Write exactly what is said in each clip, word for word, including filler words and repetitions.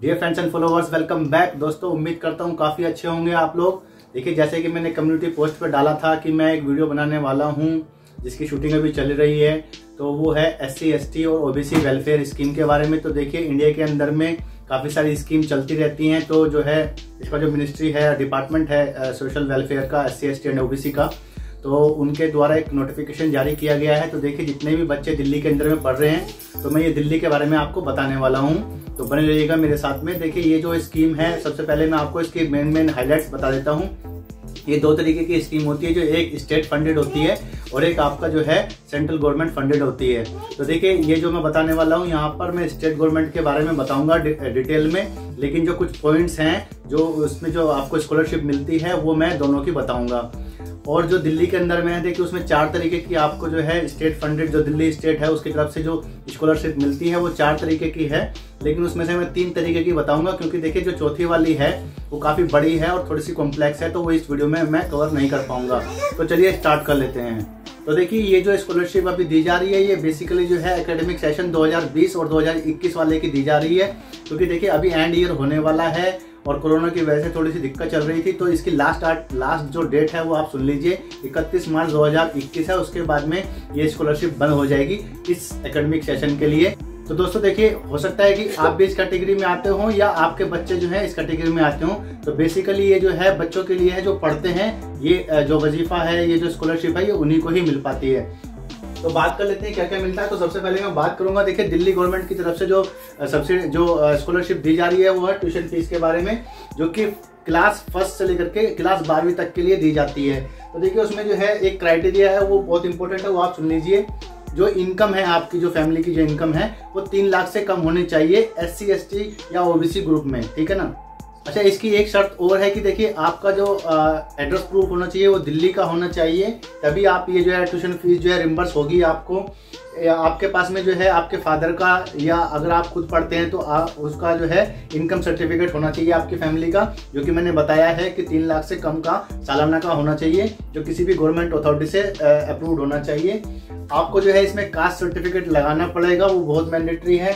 Dear friends and followers, welcome back. दोस्तों, उम्मीद करता हूँ काफ़ी अच्छे होंगे आप लोग। देखिए, जैसे कि मैंने कम्युनिटी पोस्ट पर डाला था कि मैं एक वीडियो बनाने वाला हूँ जिसकी शूटिंग अभी चल रही है, तो वो है एस सी एस टी और O B C welfare scheme के बारे में। तो देखिए, इंडिया के अंदर में काफ़ी सारी स्कीम चलती रहती हैं। तो जो है इसका जो मिनिस्ट्री है, डिपार्टमेंट है सोशल वेलफेयर का, S C S T and O B C का, तो उनके द्वारा एक नोटिफिकेशन जारी किया गया है। तो देखिए, जितने भी बच्चे दिल्ली के अंदर में पढ़ रहे हैं, तो मैं ये दिल्ली के बारे में आपको बताने वाला हूँ, तो बने रहिएगा मेरे साथ में। देखिए, ये जो स्कीम है, सबसे पहले मैं आपको इसकी मेन मेन हाइलाइट्स बता देता हूँ। ये दो तरीके की स्कीम होती है, जो एक स्टेट फंडेड होती है और एक आपका जो है सेंट्रल गवर्नमेंट फंडेड होती है। तो देखिए, ये जो मैं बताने वाला हूँ, यहाँ पर मैं स्टेट गवर्नमेंट के बारे में बताऊंगा डिटेल में, लेकिन जो कुछ पॉइंट्स हैं जो उसमें जो आपको स्कॉलरशिप मिलती है, वो मैं दोनों की बताऊंगा। और जो दिल्ली के अंदर में है, देखिए उसमें चार तरीके की आपको जो है स्टेट फंडेड, जो दिल्ली स्टेट है उसकी तरफ से जो स्कॉलरशिप मिलती है, वो चार तरीके की है। लेकिन उसमें से मैं तीन तरीके की बताऊंगा, क्योंकि देखिए जो चौथी वाली है वो काफ़ी बड़ी है और थोड़ी सी कॉम्प्लेक्स है, तो वो इस वीडियो में मैं कवर नहीं कर पाऊंगा। तो चलिए स्टार्ट कर लेते हैं। तो देखिए, ये जो स्कॉलरशिप अभी दी जा रही है, ये बेसिकली जो है एकेडमिक सेशन दो हज़ार बीस और दो हज़ार इक्कीस वाले की दी जा रही है, क्योंकि देखिए अभी एंड ईयर होने वाला है और कोरोना की वजह से थोड़ी सी दिक्कत चल रही थी। तो इसकी लास्ट आर्ट लास्ट जो डेट है वो आप सुन लीजिए, इकतीस मार्च दो हज़ार इक्कीस है। उसके बाद में ये स्कॉलरशिप बंद हो जाएगी इस एकेडमिक सेशन के लिए। तो दोस्तों देखिए, हो सकता है कि आप भी इस कैटेगरी में आते हो या आपके बच्चे जो है इस कैटेगरी में आते हो। तो बेसिकली ये जो है बच्चों के लिए है जो पढ़ते हैं, ये जो वजीफा है, ये जो स्कॉलरशिप है, ये उन्हीं को ही मिल पाती है। तो बात कर लेते हैं क्या क्या मिलता है। तो सबसे पहले मैं बात करूंगा, देखिए दिल्ली गवर्नमेंट की तरफ से जो सब्सिडी जो स्कॉलरशिप दी जा रही है, वो है ट्यूशन फीस के बारे में, जो कि क्लास फर्स्ट से लेकर के क्लास बारहवीं तक के लिए दी जाती है। तो देखिए, उसमें जो है एक क्राइटेरिया है, वो बहुत इंपॉर्टेंट है, वो आप सुन लीजिए। जो इनकम है आपकी, जो फैमिली की जो इनकम है, वो तीन लाख से कम होनी चाहिए एस सी एस टी या ओ बी सी ग्रुप में, ठीक है ना। अच्छा, इसकी एक शर्त और है कि देखिए आपका जो एड्रेस प्रूफ होना चाहिए वो दिल्ली का होना चाहिए, तभी आप ये जो है ट्यूशन फीस जो है रिम्बर्स होगी आपको। या आपके पास में जो है आपके फादर का, या अगर आप खुद पढ़ते हैं तो आप उसका जो है इनकम सर्टिफिकेट होना चाहिए आपकी फैमिली का, जो कि मैंने बताया है कि तीन लाख से कम का सालाना का होना चाहिए, जो किसी भी गवर्नमेंट अथॉरिटी से अप्रूव्ड होना चाहिए। आपको जो है इसमें कास्ट सर्टिफिकेट लगाना पड़ेगा, वो बहुत मैंडेटरी है।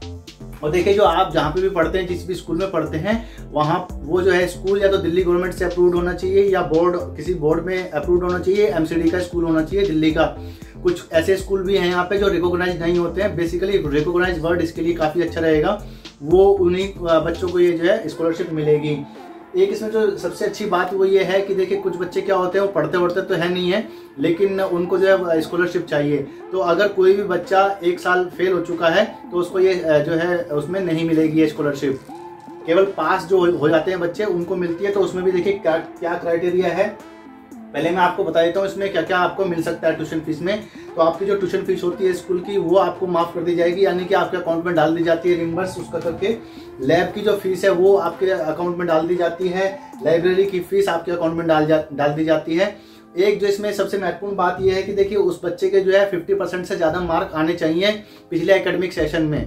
और देखिए, जो आप जहाँ पे भी पढ़ते हैं, जिस भी स्कूल में पढ़ते हैं, वहाँ वो जो है स्कूल या तो दिल्ली गवर्नमेंट से अप्रूव्ड होना चाहिए, या बोर्ड किसी बोर्ड में अप्रूव्ड होना चाहिए, एम सी डी का स्कूल होना चाहिए दिल्ली का। कुछ ऐसे स्कूल भी हैं यहाँ पे जो रिकॉग्नाइज नहीं होते हैं। बेसिकली रिकॉग्नाइज वर्ड इसके लिए काफ़ी अच्छा रहेगा, वो उन्हीं बच्चों को ये जो है स्कॉलरशिप मिलेगी। एक इसमें जो सबसे अच्छी बात वो ये है कि देखिए, कुछ बच्चे क्या होते हैं, वो पढ़ते पढ़ते तो है नहीं है, लेकिन उनको जो है स्कॉलरशिप चाहिए। तो अगर कोई भी बच्चा एक साल फेल हो चुका है, तो उसको ये जो है उसमें नहीं मिलेगी ये स्कॉलरशिप। केवल पास जो हो जाते हैं बच्चे, उनको मिलती है। तो उसमें भी देखिए क्या क्या क्राइटेरिया है, पहले मैं आपको बता देता हूँ इसमें क्या क्या आपको मिल सकता है ट्यूशन फीस में। तो आपकी जो ट्यूशन फीस होती है स्कूल की, वो आपको माफ कर दी जाएगी, यानी कि आपके अकाउंट में डाल दी जाती है रिम्बर्स उसका करके। लैब की जो फीस है वो आपके अकाउंट में डाल दी जाती है। लाइब्रेरी की फीस आपके अकाउंट में डाल जा डाल दी जाती है। एक जो इसमें सबसे महत्वपूर्ण बात यह है कि देखिए, उस बच्चे के जो है फिफ्टी परसेंट से ज्यादा मार्क आने चाहिए पिछले एकेडमिक सेशन में।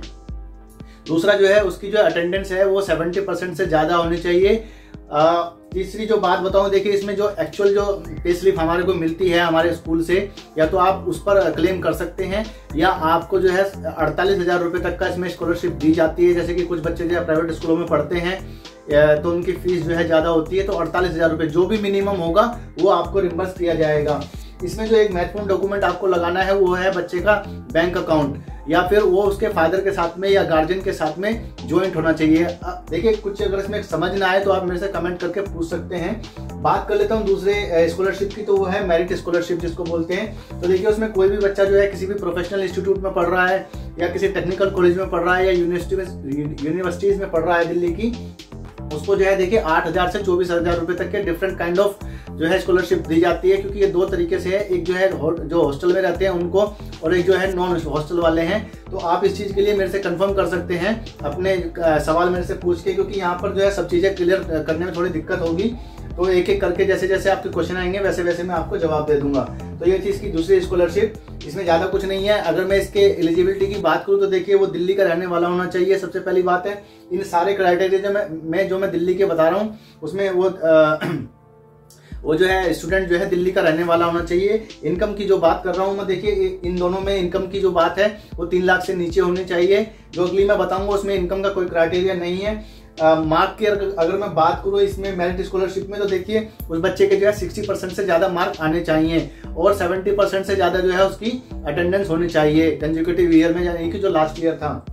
दूसरा जो है, उसकी जो अटेंडेंस है वो सेवेंटी परसेंट से ज्यादा होनी चाहिए। आ, तीसरी जो बात बताऊं, देखिए इसमें जो एक्चुअल जो पे स्लिप हमारे को मिलती है हमारे स्कूल से, या तो आप उस पर क्लेम कर सकते हैं, या आपको जो है अड़तालीस हजार रुपए तक का इसमें स्कॉलरशिप दी जाती है। जैसे कि कुछ बच्चे जो है प्राइवेट स्कूलों में पढ़ते हैं, तो उनकी फीस जो है ज्यादा होती है, तो अड़तालीस हजार रुपए जो भी मिनिमम होगा वो आपको रिम्बर्स किया जाएगा। इसमें जो एक महत्वपूर्ण डॉक्यूमेंट आपको लगाना है, वो है बच्चे का बैंक अकाउंट, या फिर वो उसके फादर के साथ में या गार्जियन के साथ में ज्वाइंट होना चाहिए। देखिए, कुछ अगर इसमें समझ ना आए तो आप मेरे से कमेंट करके पूछ सकते हैं। बात कर लेता हूँ दूसरे स्कॉलरशिप की, तो वो है मेरिट स्कॉलरशिप जिसको बोलते हैं। तो देखिए, उसमें कोई भी बच्चा जो है किसी भी प्रोफेशनल इंस्टीट्यूट में पढ़ रहा है, या किसी टेक्निकल कॉलेज में पढ़ रहा है, या यूनिवर्सिटी में यूनिवर्सिटीज में पढ़ रहा है दिल्ली की, उसको जो है देखिए आठ हजार से चौबीस हजार रुपए तक के डिफरेंट काइंड ऑफ जो है स्कॉलरशिप दी जाती है। क्योंकि ये दो तरीके से है, एक जो है जो हॉस्टल में रहते हैं उनको, और एक जो है नॉन हॉस्टल वाले हैं। तो आप इस चीज के लिए मेरे से कंफर्म कर सकते हैं अपने सवाल मेरे से पूछ के, क्योंकि यहाँ पर जो है सब चीजें क्लियर करने में थोड़ी दिक्कत होगी। तो एक एक करके जैसे जैसे आपके क्वेश्चन आएंगे वैसे वैसे मैं आपको जवाब दे दूंगा। तो ये चीज की दूसरी स्कॉलरशिप, इसमें ज्यादा कुछ नहीं है। अगर मैं इसके एलिजिबिलिटी की बात करूं, तो देखिए वो दिल्ली का रहने वाला होना चाहिए, सबसे पहली बात है। इन सारे क्राइटेरिया जो मैं मैं जो मैं दिल्ली के बता रहा हूँ, उसमें वो आ, वो जो है स्टूडेंट जो है दिल्ली का रहने वाला होना चाहिए। इनकम की जो बात कर रहा हूँ मैं, देखिए इन दोनों में इनकम की जो बात है वो तीन लाख से नीचे होनी चाहिए। जो अगली मैं बताऊंगा उसमें इनकम का कोई क्राइटेरिया नहीं है। मार्क की अगर, अगर मैं बात करूँ इसमें मेरिट स्कॉलरशिप में, तो देखिए उस बच्चे के जो है साठ परसेंट से ज्यादा मार्क आने चाहिए और सत्तर परसेंट से ज्यादा जो है उसकी अटेंडेंस होनी चाहिए कंसेक्यूटिव ईयर में, यानी कि जो लास्ट ईयर था।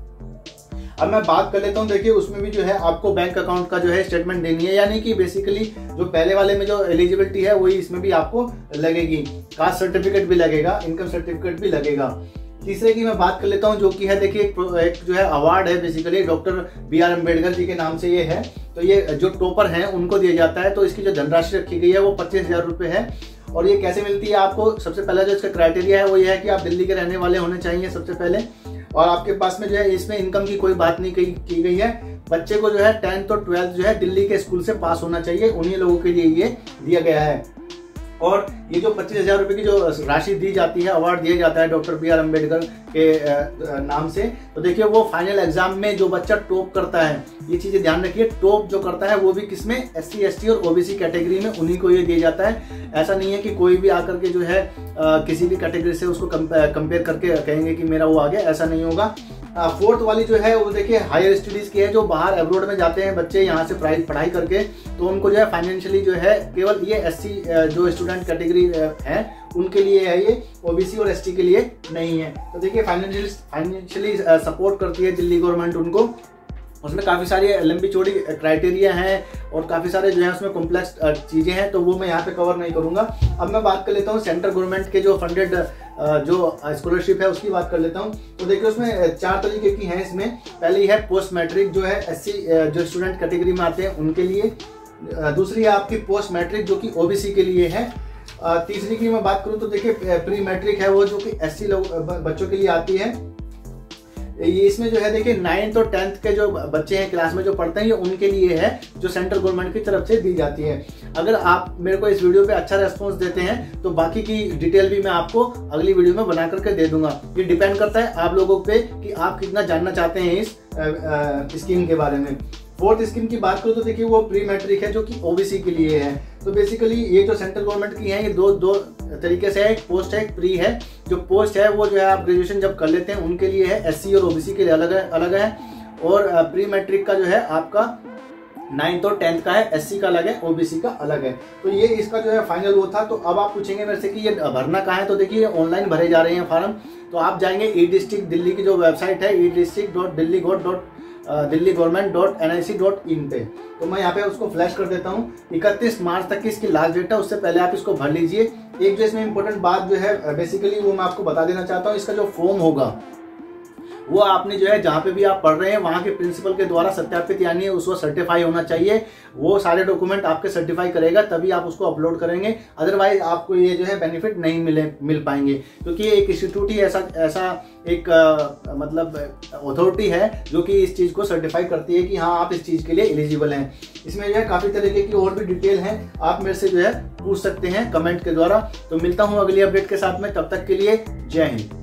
अब मैं बात कर लेता हूँ, देखिए उसमें भी जो है आपको बैंक अकाउंट का जो है स्टेटमेंट देनी है, यानी कि बेसिकली जो पहले वाले में जो एलिजिबिलिटी है वही इसमें भी आपको लगेगी। कास्ट सर्टिफिकेट भी लगेगा, इनकम सर्टिफिकेट भी लगेगा। तीसरे की मैं बात कर लेता हूँ जो कि है, देखिए एक जो है अवार्ड है basically doctor B R Ambedkar ji के नाम से ये है। तो ये जो टॉपर हैं उनको दिया जाता है। तो इसकी जो धनराशि रखी गई है वो पच्चीस हजार रुपये है। और ये कैसे मिलती है आपको? सबसे पहला जो इसका क्राइटेरिया है वो ये है कि आप दिल्ली के रहने वाले होने चाहिए सबसे पहले, और आपके पास में जो है इसमें इनकम की कोई बात नहीं की गई है। बच्चे को जो है टेंथ और ट्वेल्थ जो है दिल्ली के स्कूल से पास होना चाहिए, उन्हीं लोगों के लिए ये दिया गया है। और ये जो पच्चीस हजार रुपए की जो राशि दी जाती है, अवार्ड दिया जाता है डॉक्टर बी आर अम्बेडकर के नाम से, तो देखिए वो फाइनल एग्जाम में जो बच्चा टॉप करता है, ये चीजें ध्यान रखिए, टॉप जो करता है वो भी किसमें? एस सी एस टी और ओबीसी कैटेगरी में, उन्हीं को ये दिया जाता है। ऐसा नहीं है कि कोई भी आकर के जो है आ, किसी भी कैटेगरी से उसको कंपेयर करके कहेंगे कि मेरा वो आ गया, ऐसा नहीं होगा। फोर्थ वाली जो है वो देखिए हायर स्टडीज की है, जो बाहर अब्रॉड में जाते हैं बच्चे यहाँ से पढ़ाई करके, तो उनको जो है फाइनेंशियली जो है केवल ये एससी जो स्टूडेंट कैटेगरी है उनके लिए है, ये ओबीसी और एसटी के लिए नहीं है। तो देखिए फाइनेंशियली फाइनेंशियली सपोर्ट करती है दिल्ली गवर्नमेंट उनको। उसमें काफ़ी सारी लंबी चौड़ी क्राइटेरिया हैं और काफ़ी सारे जो है उसमें कॉम्प्लेक्स चीज़ें हैं, तो वो मैं यहाँ पे कवर नहीं करूँगा। अब मैं बात कर लेता हूँ सेंट्रल गवर्नमेंट के जो फंडेड जो स्कॉलरशिप है उसकी बात कर लेता हूँ। तो देखिए उसमें चार तरीके की हैं। इसमें पहली है पोस्ट मैट्रिक, जो है एससी जो स्टूडेंट कैटेगरी में आते हैं उनके लिए। दूसरी है आपकी पोस्ट मैट्रिक जो कि ओबीसी के लिए है। तीसरी की मैं बात करूँ तो देखिए प्री मैट्रिक है, वो जो कि एससी लोग बच्चों के लिए आती है। ये इसमें जो है देखिए नाइन्थ और टेंथ के जो बच्चे हैं क्लास में जो पढ़ते हैं, ये उनके लिए है, जो सेंट्रल गवर्नमेंट की तरफ से दी जाती है। अगर आप मेरे को इस वीडियो पे अच्छा रेस्पॉन्स देते हैं तो बाकी की डिटेल भी मैं आपको अगली वीडियो में बना करके दे दूंगा। ये डिपेंड करता है आप लोगों पे कि आप कितना जानना चाहते हैं इस स्कीम के बारे में। फोर्थ स्कीम की बात करूँ तो देखिए वो प्री मैट्रिक है, जो कि ओबीसी के लिए है। तो बेसिकली ये जो सेंट्रल गवर्नमेंट की है, ये दो दो तरीके से है, एक पोस्ट है एक प्री है। जो पोस्ट है वो जो है आप ग्रेजुएशन जब कर लेते हैं उनके लिए है, एससी और ओबीसी के लिए अलग है अलग है। और प्री मैट्रिक का जो है आपका नाइन्थ और टेंथ का है, एससी का अलग है, ओबीसी का अलग है। तो ये इसका जो है फाइनल वो था। तो अब आप पूछेंगे मेरे से कि ये भरना कहाँ है, तो देखिए ऑनलाइन भरे जा रहे हैं फार्म। तो आप जाएंगे ई डिस्ट्रिक्ट दिल्ली की जो वेबसाइट है, e district dot Delhi gov dot Delhi government dot N I C dot in पे। तो मैं यहाँ पे उसको फ्लैश कर देता हूँ। इकतीस मार्च तक की इसकी लास्ट डेट है, उससे पहले आप इसको भर लीजिए। एक जो इसमें इंपॉर्टेंट बात जो है बेसिकली वो मैं आपको बता देना चाहता हूँ, इसका जो फॉर्म होगा वो आपने जो है जहाँ पे भी आप पढ़ रहे हैं वहाँ के प्रिंसिपल के द्वारा सत्यापित, यानी उसको सर्टिफाई होना चाहिए। वो सारे डॉक्यूमेंट आपके सर्टिफाई करेगा, तभी आप उसको अपलोड करेंगे। अदरवाइज आपको ये जो है बेनिफिट नहीं मिले मिल पाएंगे, क्योंकि ये एक इंस्टीट्यूट ही ऐसा ऐसा एक आ, मतलब अथॉरिटी है जो कि इस चीज़ को सर्टिफाई करती है कि हाँ आप इस चीज़ के लिए एलिजिबल हैं। इसमें जो है काफ़ी तरीके की और भी डिटेल हैं, आप मेरे से जो है पूछ सकते हैं कमेंट के द्वारा। तो मिलता हूँ अगली अपडेट के साथ में, तब तक के लिए जय हिंद।